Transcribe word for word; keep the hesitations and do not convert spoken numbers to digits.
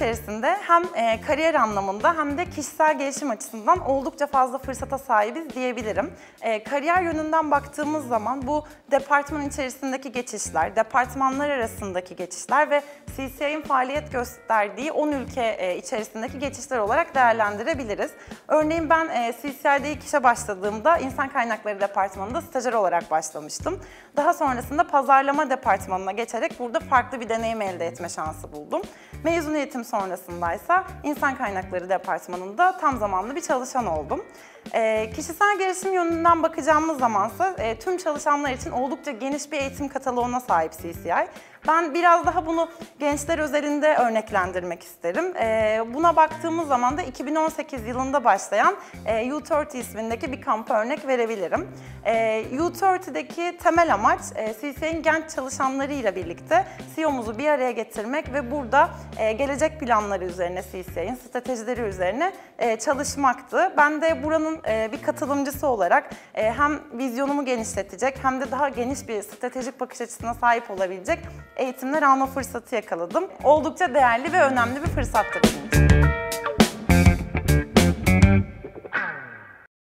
içerisinde hem e, kariyer anlamında hem de kişisel gelişim açısından oldukça fazla fırsata sahibiz diyebilirim. E, kariyer yönünden baktığımız zaman bu departman içerisindeki geçişler, departmanlar arasındaki geçişler ve C C I'nin faaliyet gösterdiği on ülke e, içerisindeki geçişler olarak değerlendirebiliriz. Örneğin ben e, C C I'de ilk işe başladığımda insan kaynakları departmanında stajyer olarak başlamıştım. Daha sonrasında pazarlama departmanına geçerek burada farklı bir deneyim elde etme şansı buldum. Mezuniyetim sonrasındaysa insan kaynakları departmanında tam zamanlı bir çalışan oldum. E, kişisel gelişim yönünden bakacağımız zamansa e, tüm çalışanlar için oldukça geniş bir eğitim kataloğuna sahip C C I. Ben biraz daha bunu gençler özelinde örneklendirmek isterim. E, buna baktığımız zaman da iki bin on sekiz yılında başlayan e, U otuz ismindeki bir kampa örnek verebilirim. E, U otuz'daki temel amaç e, C C I'nin genç çalışanlarıyla birlikte C E O'muzu bir araya getirmek ve burada e, gelecek planları üzerine C C I'nin stratejileri üzerine e, çalışmaktı. Ben de buranın e, bir katılımcısı olarak e, hem vizyonumu genişletecek hem de daha geniş bir stratejik bakış açısına sahip olabilecek eğitimler alma fırsatı yakaladım. Oldukça değerli ve önemli bir fırsattı benim için.